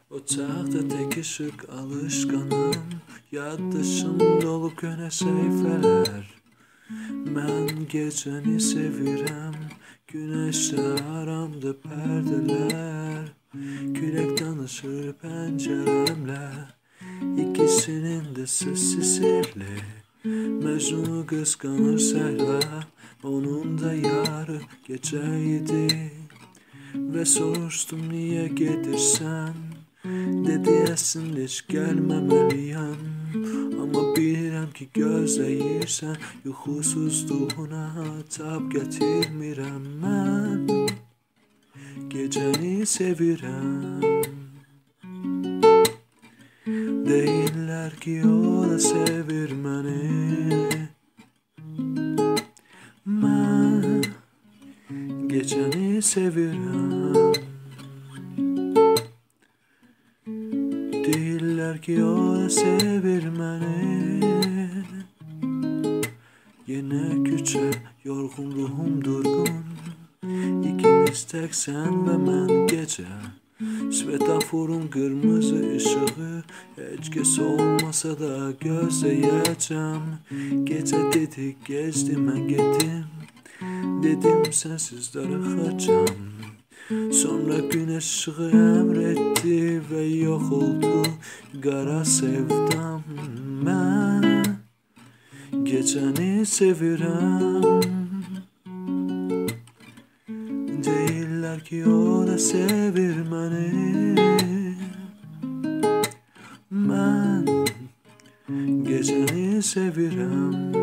Ocaqda tek ışık alışqanım, yaddaşım dolu günə səhifələr. Mən gecəni sevirəm, günəşdə aramda pərdələr. Külək danışır pəncərəmlə, ikisinin də səsi sirli. Məcnunu qısqanır səhra, onun da yarı gecə idi. Və soruşdum niyə gedirsən, dedi əslində heç gəlməməliyəm. Amma bilirəm ki gözləyirsən, yuxusuzluğuna tab gətirmirəm mən. Gecəni sevirəm. Deyirlər ki o da sevir məni. Mən gecəni sevirəm. Deyirlər ki o da sevir məni. Yenə küçə, yorğun ruhum durğun. İkimiz tək sən və mən gecə. Svetoforun qırmızı işığı, heç kəs olmasa da gözləyəcəm. Gecə dedi, gecdi, mən getdim. Dedim sənsiz darıxacam. Sonra günəş işığı əmr etdi və yox oldu qara sevdam. Mən gecəni sevirəm. Deyirlər ki o da sevir məni. Mən gecəni sevirəm.